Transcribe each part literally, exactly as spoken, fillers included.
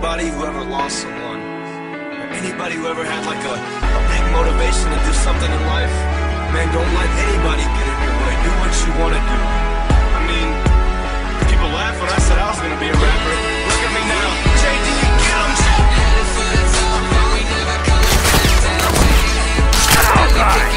anybody who ever lost someone, or anybody who ever had like a, a big motivation to do something in life, man, don't let anybody get in your way. Do what you want to do. I mean, people laugh when I said I was going to be a rapper. Look at me now. J D, get 'em. Oh, God.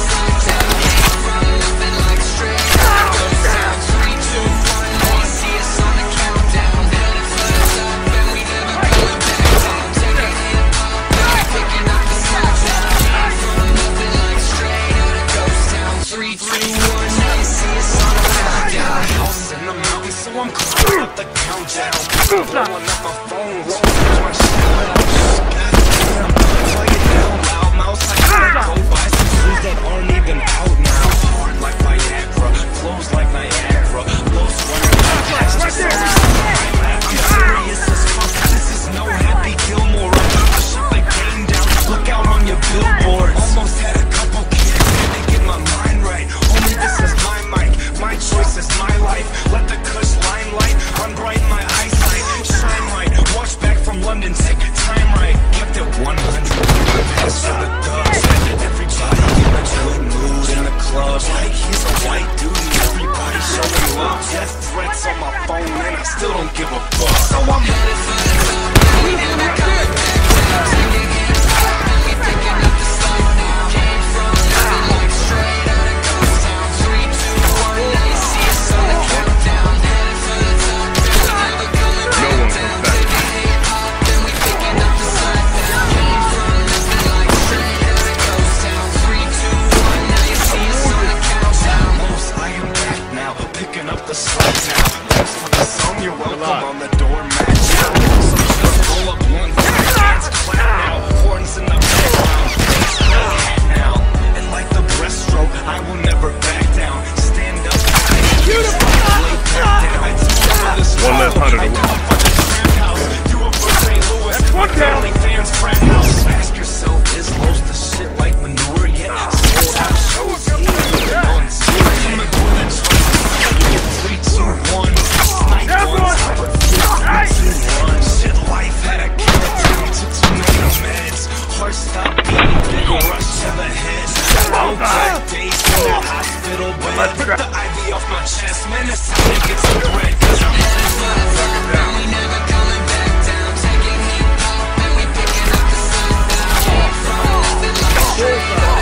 I'm climbing up the countdown, blowing up my phone, rolling my shit out. I'm playing down loud, mouse like go buy some shoes that aren't even out now. Hard like Viagra, flows like Niagara, blow sweater like that's just always on my lap. I'm serious as fuck, this is no Happy Gilmore. I'm about to shut the game down, look out on your billboards. Almost had a couple kids, had to get my mind right. Only this is my mic, my choice is my life. Let the kush limelight, unbright my eyesight, shine right, watch back from London, take time right, kept it one hundred, pass for the thugs, everybody in a good mood in the club, like he's a white dude, everybody showing love, death threats on my phone, and I still don't give a fuck, so I'm headed for the top, we never coming back down, taking hands high, we picking up the slack now, came from nothing like straight out of ghost town, three, two, one, now you see us on the countdown, headed for the top, we never coming back down, taking hip hop, then we picking up the slack now, came from nothing like straight out of ghost town, three, two, one, now you see us on the countdown, most I am back now, picking up the slack now, thanks for the song, you're welcome on the doormat now, so just roll up one, hands clap now, horns in the background, face hat now, and like the breaststroke, I will never back down, stand up, beautiful, lay back down, I teach you for this one less hundred to win. That's one down. Fans frat house. Ask yourself, is most the shit like manure yet? Sold out shows, even on tour. I'm a golden choice. Three, two, one. Snipe one. Three, two, one. Shit, life had a killer. Took too many meds. Heart stopped beating. Big rush to the head. Broke like days in the hospital bed. Took the I V off my chest. Man, it's time to get some bread. Cause I'm headed for the top. We never coming back down. Taking hip hop and we picking up the slack now. Came from nothing like straight.